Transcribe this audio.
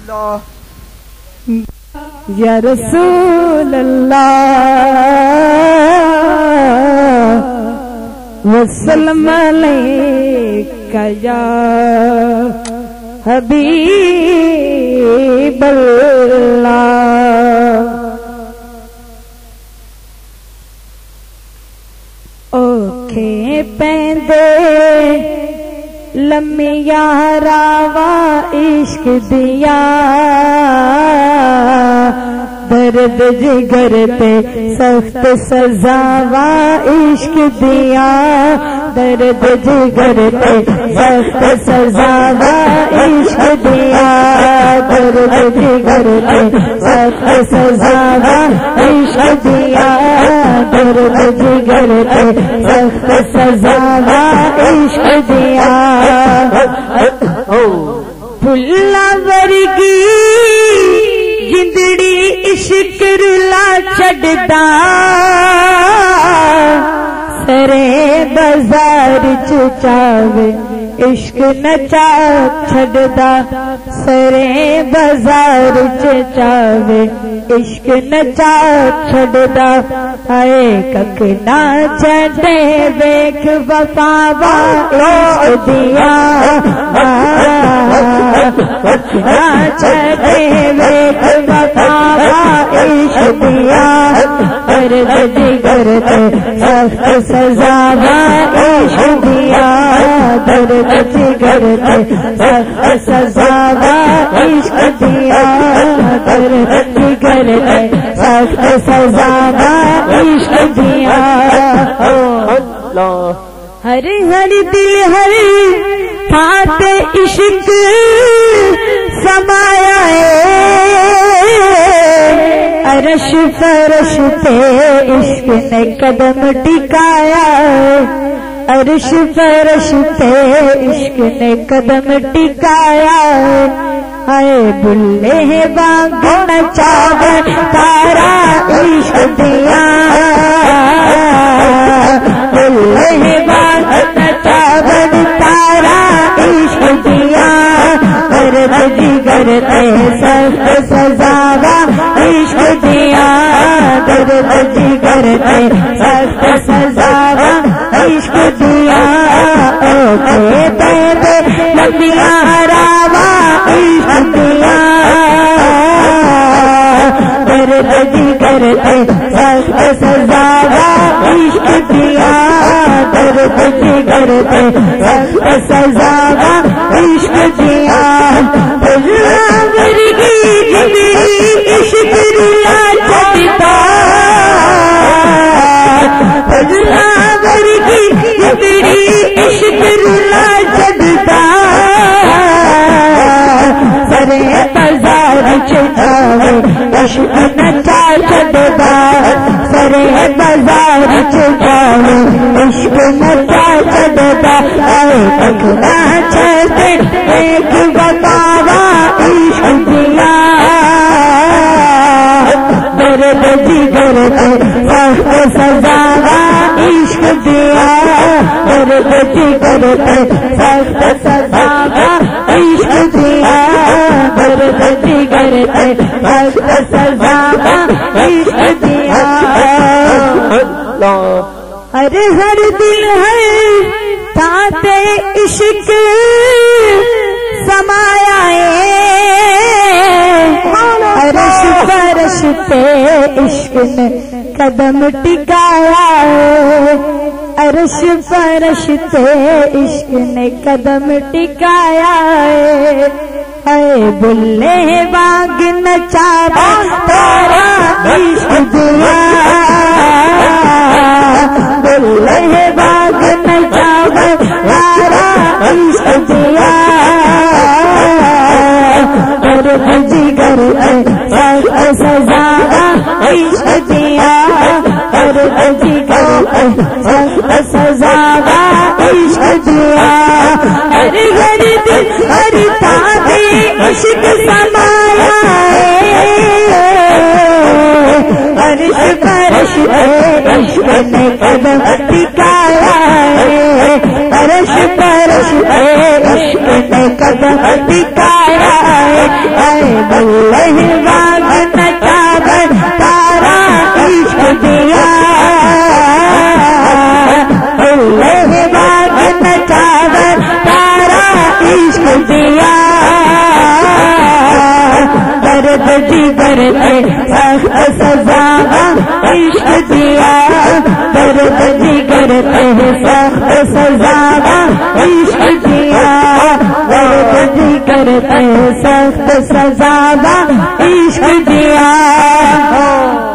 یا رسول اللہ وسلم علیکہ یا حبیب اللہ اوکھے پیندے لمیا راوا عشق دیا درد جگر پہ سخت سزاوا عشق دیا درد جگر پہ سخت سزاوا عشق دیا درد جگر پہ سخت سزاوا عشق دیا درد جگر پہ سخت سزاوا عشق دیا پھلا ورگی جندڑی عشق رلا چھڑدا سرے بازار چاوے عشق نچا چھڑدا سرے بازار چاوے عشق نچا چھڑدا آئے کک نہ چھڑے دیکھ وفاوا عشق دیا کک نہ چھڑے دیکھ وفاوا عشق دیا درد جگر پہ سخت سزاوا عشق دیا درد جگر پہ سخت سزاوا عشق دیا درد جگر پہ سخت سزاوا عشق دیا ہر ہر دل ہر ہاتھ عشق سمایا ہے عرش فرش پہ عشق نے قدم ٹکایا عرش فرش پہ عشق نے قدم ٹکایا آئے بلے بانگ نچاوے تارا عشق دیا بلے بانگ نچاوے تارا عشق دیا درد جگر پہ سخت سزاوا عشق دیا درد جگر پہ سخت سزاوا عشق دیا اوکے بیبے لمبیا راوا عشق دیا درد جگر پہ سخت سزاوا عشق دیا درد جگر پہ سخت سزاوا عشق دیا ورگی جبی عشق رلا چھڑدا فضلا ورگی جبی عشق رلا چھڑدا سرے بازار چاوے عشق نچا چھڑدا سرے بازار چاوے عشق نچا چھڑدا آئے تک نہ چھڑے ایک بتاوا عشق دیا درد جگر پہ سخت سزاوا عشق دیا درد جگر پہ سخت سزاوا عشق دیا درد جگر پہ سخت سزاوا عشق دیا ہر ہر دل ہے تات عشق سمایا عرش فرش پہ عشق نے قدم ٹکایا عرش فرش پہ عشق نے قدم ٹکایا اے بلے باغ نچاوا تارا عشق دیا بلے باغ نچاوا تارا عشق دیا درد جگر پہ سخت سزاوا عشق دیا درد جگر پہ سخت سزاوا عشق دیا ہر گھر دل ہر تانے عشق سمایا عرش فرش پہ عشق نے قدم ٹکایا عرش فرش پہ عشق نے قدم ٹکایا اللہ باغ نچا کر تارا عشق دیا اللہ باغ نچا کر تارا عشق دیا درد جگر پہ سخت سزا عشق دیا درد جگر پہ سخت سزا عشق دیا درد جگر پہ سخت سزا عشق دیا